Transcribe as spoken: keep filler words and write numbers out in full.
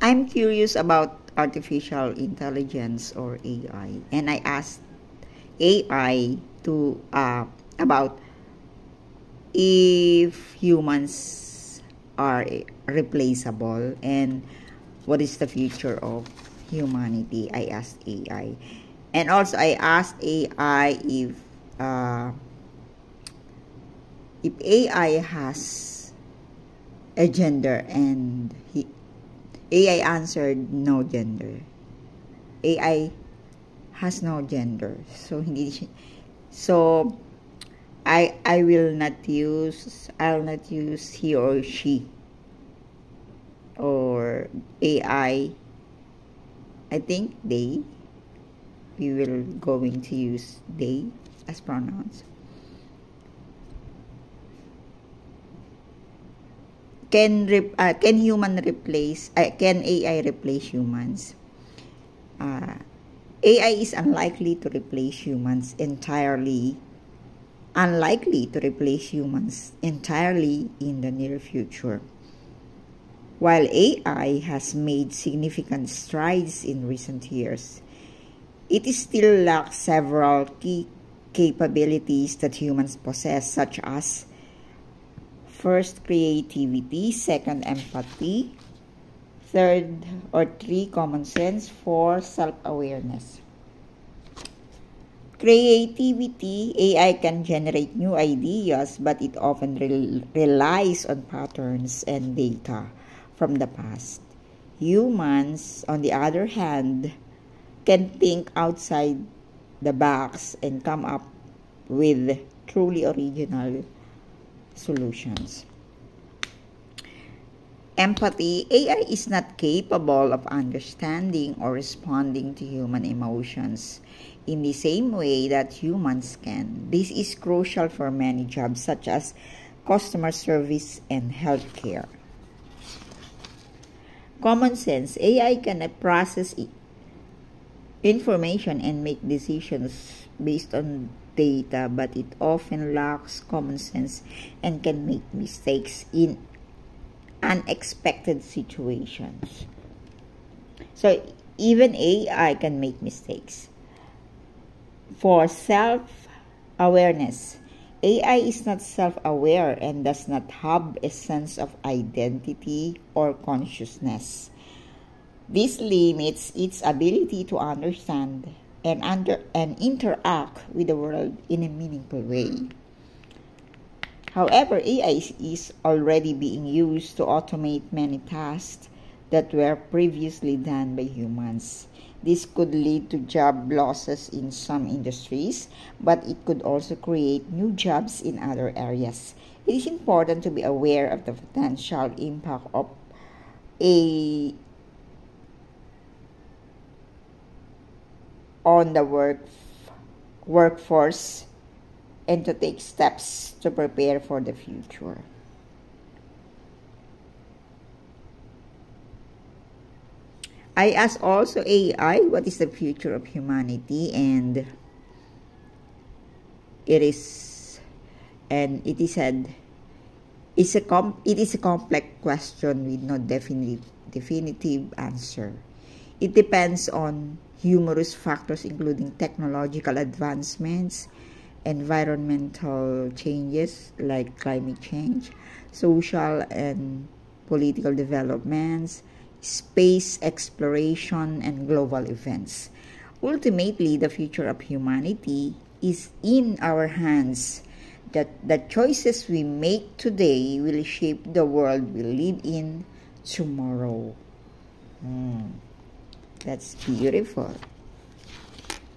I'm curious about artificial intelligence or A I, and I asked A I to uh, about if humans are replaceable and what is the future of humanity. I asked A I, and also I asked A I if uh, if A I has a gender, and he A I answered no gender. A I has no gender, so hindi siya, so I I will not use I'll not use he or she or A I. I think they. We will going to use they as pronouns. Can rep, uh, can human replace? Uh, can A I replace humans? Uh, A I is unlikely to replace humans entirely. Unlikely to replace humans entirely in the near future. While A I has made significant strides in recent years, it still lacks several key capabilities that humans possess, such as first, creativity; second, empathy; third or three, common sense; four, self-awareness. Creativity: A I can generate new ideas, but it often re relies on patterns and data from the past. Humans, on the other hand, can think outside the box and come up with truly original solutions. Empathy: A I is not capable of understanding or responding to human emotions in the same way that humans can. This is crucial for many jobs such as customer service and healthcare. Common sense: A I can process information and make decisions based on data, but it often lacks common sense and can make mistakes in unexpected situations. So even A I can make mistakes. For self-awareness, A I is not self-aware and does not have a sense of identity or consciousness. This limits its ability to understand and under and interact with the world in a meaningful way. However, A I is already being used to automate many tasks that were previously done by humans. This could lead to job losses in some industries, but it could also create new jobs in other areas. It is important to be aware of the potential impact of a on the work workforce and to take steps to prepare for the future. I asked also A I what is the future of humanity, and it is and it is said it's a com it is a complex question with no definitive definitive answer. It depends on numerous factors including technological advancements, environmental changes like climate change, social and political developments, space exploration, and global events. Ultimately, the future of humanity is in our hands. That the choices we make today will shape the world we live in tomorrow. Mm, that's beautiful.